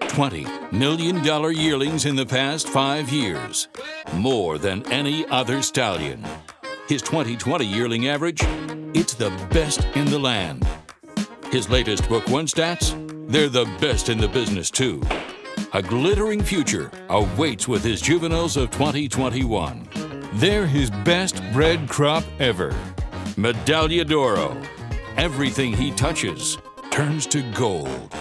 $20 million yearlings in the past 5 years, more than any other stallion. His 2020 yearling average, it's the best in the land. His latest Book 1 stats, they're the best in the business too. A glittering future awaits with his juveniles of 2021. They're his best bred crop ever. Medaglia d'Oro. Everything he touches turns to gold.